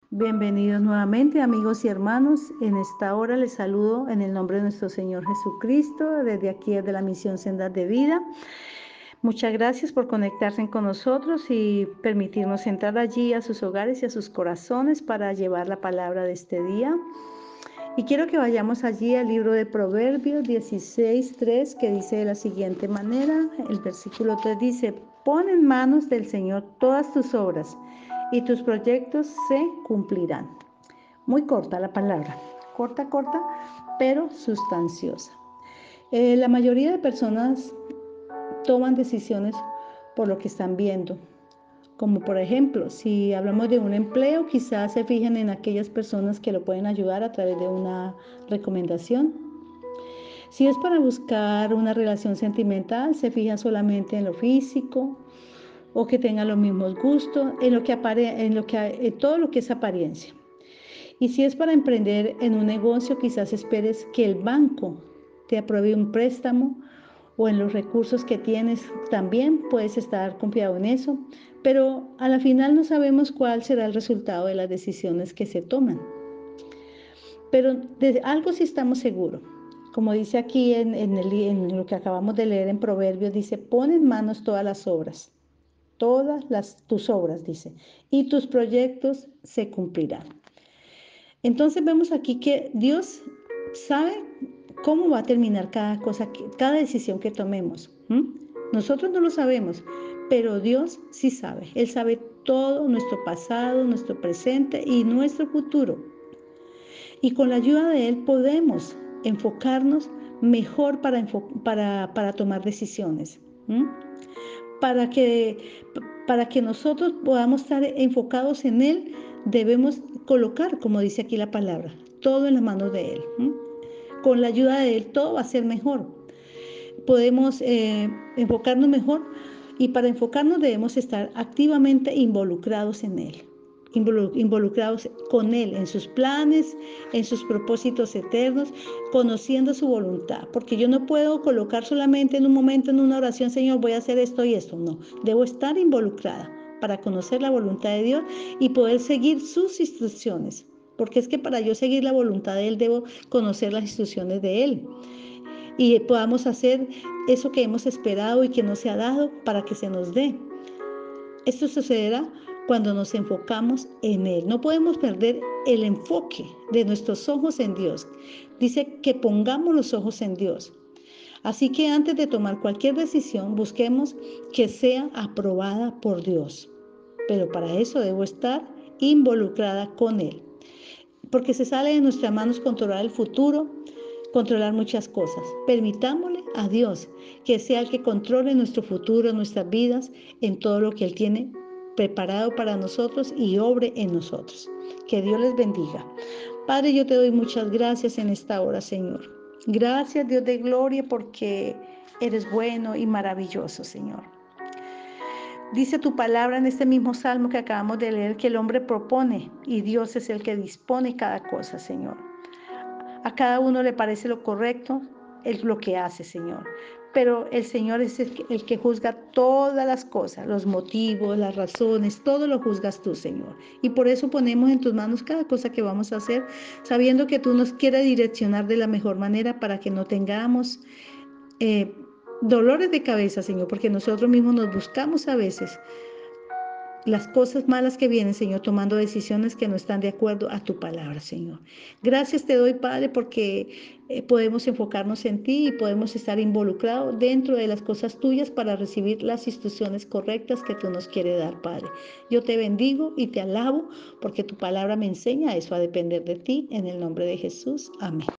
Bienvenidos nuevamente, amigos y hermanos. En esta hora les saludo en el nombre de nuestro Señor Jesucristo, desde aquí, desde la misión Sendas de Vida. Muchas gracias por conectarse con nosotros y permitirnos entrar allí a sus hogares y a sus corazones para llevar la palabra de este día. Y quiero que vayamos allí al libro de Proverbios 16:3, que dice de la siguiente manera, el versículo 3 dice: pon en manos del Señor todas tus obras y tus proyectos se cumplirán. Muy corta la palabra, corta, pero sustanciosa. La mayoría de personas toman decisiones por lo que están viendo. Como por ejemplo, si hablamos de un empleo, quizás se fijen en aquellas personas que lo pueden ayudar a través de una recomendación. Si es para buscar una relación sentimental, se fijan solamente en lo físico o que tengan los mismos gustos, en todo lo que es apariencia. Y si es para emprender en un negocio, quizás esperes que el banco te apruebe un préstamo o en los recursos que tienes también puedes estar confiado en eso, pero a la final no sabemos cuál será el resultado de las decisiones que se toman. Pero de algo sí estamos seguros. Como dice aquí en lo que acabamos de leer en Proverbios, dice: pon en manos todas las obras, tus obras, dice, y tus proyectos se cumplirán. Entonces vemos aquí que Dios sabe cómo va a terminar cada cosa, cada decisión que tomemos. Nosotros no lo sabemos, pero Dios sí sabe. Él sabe todo, nuestro pasado, nuestro presente y nuestro futuro. Y con la ayuda de Él podemos enfocarnos mejor para tomar decisiones. Para que nosotros podamos estar enfocados en Él, debemos colocar, como dice aquí la palabra, todo en las manos de Él. Con la ayuda de Él todo va a ser mejor. Podemos enfocarnos mejor, y para enfocarnos debemos estar activamente involucrados en Él, involucrados con Él, en sus planes, en sus propósitos eternos, conociendo su voluntad, porque yo no puedo colocar solamente en un momento en una oración: Señor, voy a hacer esto y esto. No, debo estar involucrada para conocer la voluntad de Dios y poder seguir sus instrucciones, porque es que para yo seguir la voluntad de Él debo conocer las instrucciones de Él y podamos hacer eso que hemos esperado y que no se ha dado para que se nos dé. Esto sucederá cuando nos enfocamos en Él. No podemos perder el enfoque de nuestros ojos en Dios. Dice que pongamos los ojos en Dios. Así que antes de tomar cualquier decisión, busquemos que sea aprobada por Dios. Pero para eso debo estar involucrada con Él, porque se sale de nuestras manos controlar el futuro, controlar muchas cosas. Permitámosle a Dios que sea el que controle nuestro futuro, nuestras vidas, en todo lo que Él tiene preparado para nosotros y obre en nosotros. Que Dios les bendiga. Padre, yo te doy muchas gracias en esta hora, Señor. Gracias, Dios de gloria, porque eres bueno y maravilloso, Señor. Dice tu palabra en este mismo salmo que acabamos de leer, que el hombre propone y Dios es el que dispone cada cosa, Señor. A cada uno le parece lo correcto, es lo que hace, Señor. Pero el Señor es el que juzga todas las cosas, los motivos, las razones, todo lo juzgas tú, Señor. Y por eso ponemos en tus manos cada cosa que vamos a hacer, sabiendo que tú nos quieres direccionar de la mejor manera para que no tengamos dolores de cabeza, Señor, porque nosotros mismos nos buscamos a veces las cosas malas que vienen, Señor, tomando decisiones que no están de acuerdo a tu palabra, Señor. Gracias te doy, Padre, porque podemos enfocarnos en ti y podemos estar involucrados dentro de las cosas tuyas para recibir las instrucciones correctas que tú nos quieres dar, Padre. Yo te bendigo y te alabo porque tu palabra me enseña eso, a depender de ti, en el nombre de Jesús. Amén.